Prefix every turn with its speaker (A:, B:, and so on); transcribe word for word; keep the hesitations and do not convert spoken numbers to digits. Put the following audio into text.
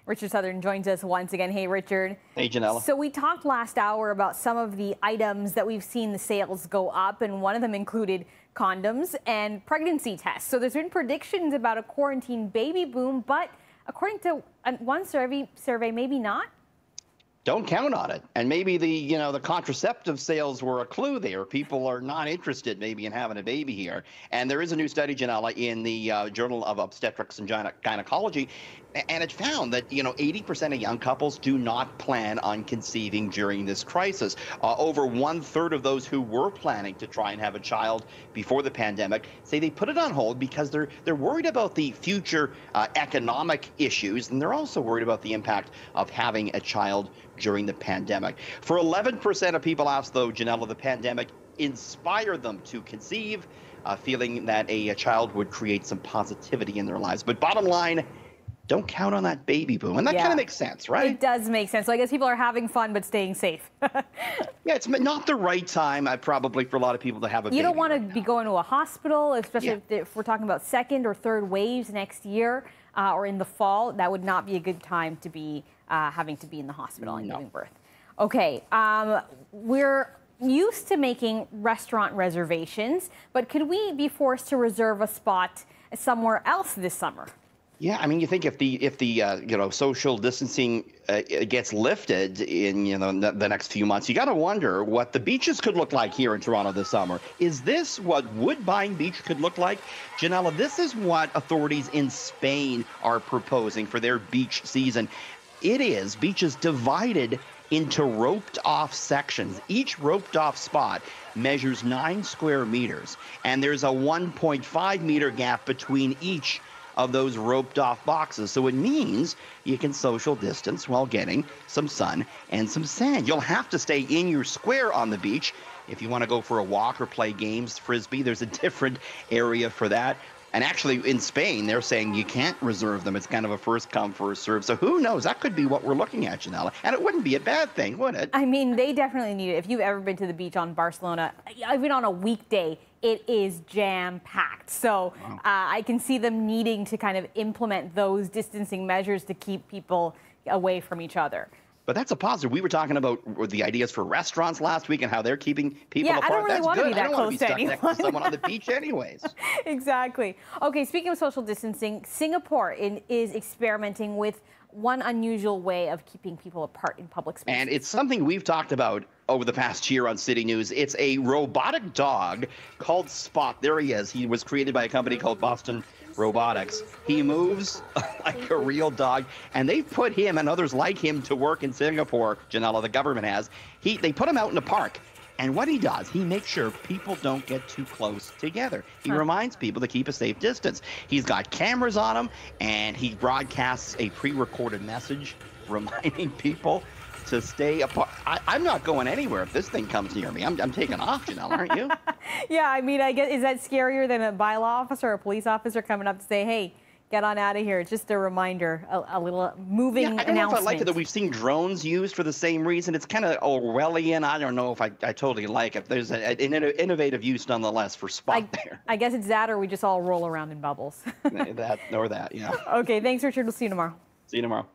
A: Richard Southern joins us once again. Hey, Richard.
B: Hey, Ginella.
A: So we talked last hour about some of the items that we've seen the sales go up, and one of them included condoms and pregnancy tests. So there's been predictions about a quarantine baby boom, but according to one survey, survey maybe not.
B: Don't count on it. And maybe the, you know, the contraceptive sales were a clue there. People are not interested maybe in having a baby here. And there is a new study, Ginella, in the uh, Journal of Obstetrics and Gyne Gynecology, and it found that, you know, eighty percent of young couples do not plan on conceiving during this crisis. Uh, over one third of those who were planning to try and have a child before the pandemic say they put it on hold because they're they're worried about the future uh, economic issues, and they're also worried about the impact of having a child during the pandemic. For eleven percent of people asked, though, Ginella, the pandemic inspired them to conceive, uh, feeling that a, a child would create some positivity in their lives. But bottom line, don't count on that baby boom. And that
A: yeah.
B: kind of makes sense, right?
A: It does make sense. So I guess people are having fun but staying safe.
B: Yeah, it's not the right time, uh, probably, for a lot of people to have a baby.
A: You don't want
B: right
A: to be
B: now.
A: going to a hospital, especially
B: Yeah.
A: if, if we're talking about second or third waves next year uh, or in the fall. That would not be a good time to be uh, having to be in the hospital and
B: No.
A: giving birth. Okay, um, we're used to making restaurant reservations, but could we be forced to reserve a spot somewhere else this summer?
B: Yeah, I mean, you think if the if the uh, you know social distancing uh, gets lifted in you know the, the next few months, you got to wonder what the beaches could look like here in Toronto this summer. Is this what Woodbine Beach could look like, Ginella? This is what authorities in Spain are proposing for their beach season. It is beaches divided into roped off sections. Each roped off spot measures nine square meters, and there's a one point five meter gap between each of those roped off boxes. So it means you can social distance while getting some sun and some sand. You'll have to stay in your square on the beach. If you want to go for a walk or play games, frisbee, there's a different area for that. And actually in Spain, they're saying you can't reserve them. It's kind of a first come, first serve. So who knows? That could be what we're looking at, Ginella. And it wouldn't be a bad thing, would it?
A: I mean, they definitely need it. If you've ever been to the beach on Barcelona, even on a weekday, it is jam-packed. So
B: Wow.
A: uh, I can see them needing to kind of implement those distancing measures to keep people away from each other.
B: But that's a positive. We were talking about the ideas for restaurants last week and how they're keeping people
A: Yeah,
B: apart.
A: I don't really
B: That's
A: want to
B: good.
A: be that
B: I don't want
A: close
B: to be
A: to
B: stuck
A: anyone.
B: next to someone on the beach anyways.
A: Exactly. Okay, speaking of social distancing, Singapore in, is experimenting with one unusual way of keeping people apart in public spaces.
B: And it's something we've talked about over the past year on City News. It's a robotic dog called Spot. There he is. He was created by a company called Boston Robotics. He moves like a real dog, and they've put him and others like him to work in Singapore, Ginella, the government has. He, they put him out in a park, and what he does, he makes sure people don't get too close together. He
A: Huh.
B: reminds people to keep a safe distance. He's got cameras on him, and he broadcasts a pre-recorded message reminding people to stay apart. I, I'm not going anywhere if this thing comes near me. I'm, I'm taking off, Ginella, aren't you?
A: Yeah, I mean, I guess, is that scarier than a bylaw officer or a police officer coming up to say, hey, get on out of here? It's just a reminder, a, a little moving
B: Yeah, I don't know if I
A: announcement.
B: like it that we've seen drones used for the same reason. It's kind of Orwellian. I don't know if I, I totally like it. There's a, an inno- innovative use nonetheless for Spot
A: I,
B: there.
A: I guess it's that or we just all roll around in bubbles.
B: That or that, yeah.
A: Okay, thanks, Richard. We'll see you tomorrow.
B: See you tomorrow.